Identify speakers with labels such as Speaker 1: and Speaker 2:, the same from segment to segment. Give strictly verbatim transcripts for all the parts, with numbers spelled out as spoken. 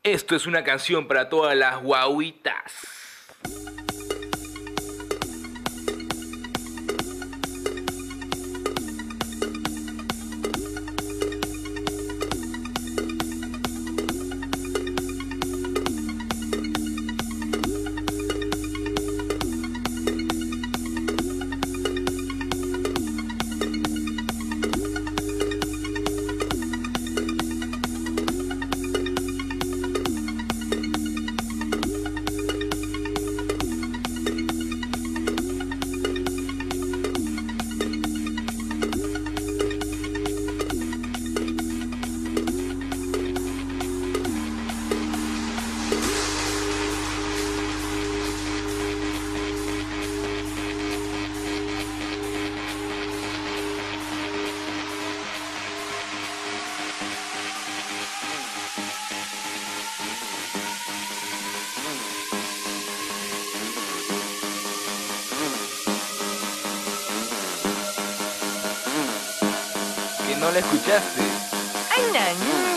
Speaker 1: Esto es una canción para todas las guaguitas. Que no la escuchaste.
Speaker 2: ¡Ay, no!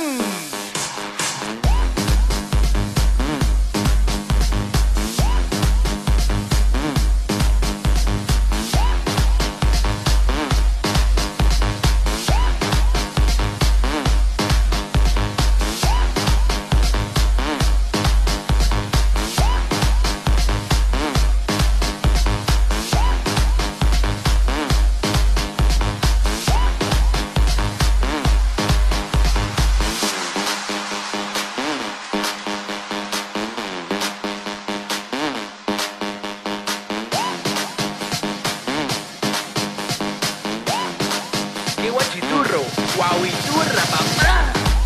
Speaker 1: ¡Qué guachiturro! ¡Guauiturra, papá!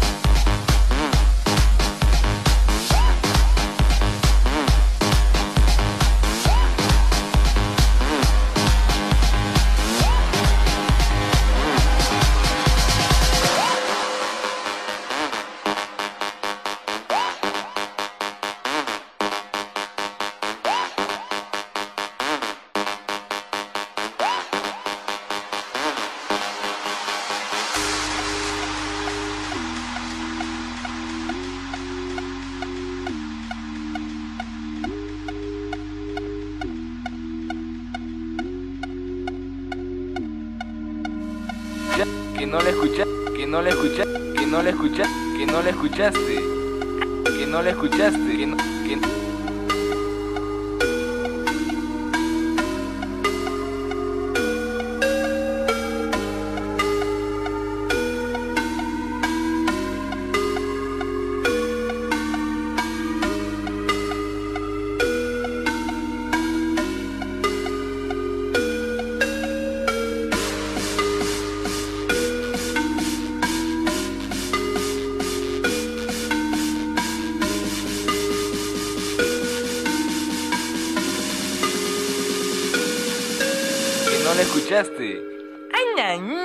Speaker 1: Que no la escucha, que no la escucha, que no la escucha, que no la escuchaste, que no la escuchaste, que no, que no. ¿No la escuchaste?
Speaker 2: ¡Ay, no!